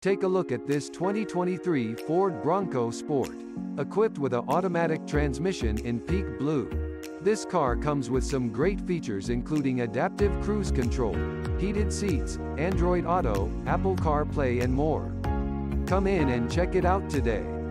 Take a look at this 2023 Ford Bronco Sport. Equipped with an automatic transmission in peak blue. This car comes with some great features including adaptive cruise control, heated seats, Android Auto, Apple CarPlay and more. Come in and check it out today.